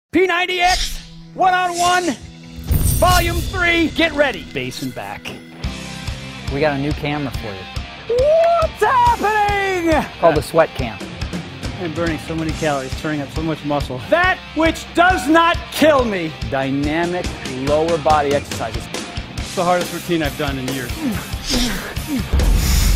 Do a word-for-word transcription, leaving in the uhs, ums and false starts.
P ninety X, one-on-one, volume three, get ready. Base and back. We got a new camera for you. What's happening? Called the sweat cam. I'm burning so many calories, turning up so much muscle. That which does not kill me. Dynamic lower body exercises. It's the hardest routine I've done in years.